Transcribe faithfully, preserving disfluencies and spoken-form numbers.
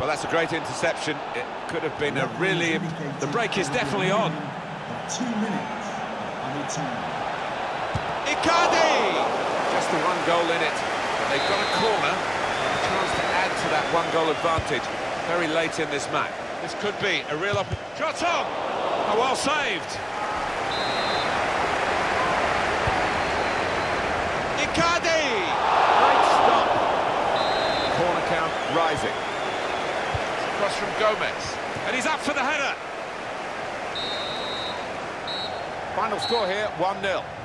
Well, that's a great interception. It could have been a really... The break is definitely on. Two minutes. Icardi! Just the one goal in it. But they've got a corner. A chance to add to that one-goal advantage very late in this match. This could be a real opportunity. Shot on! Oh, well saved. Icardi! Great stop. Corner count rising. Cross from Gomez. And he's up for the header. Final score here, one nil.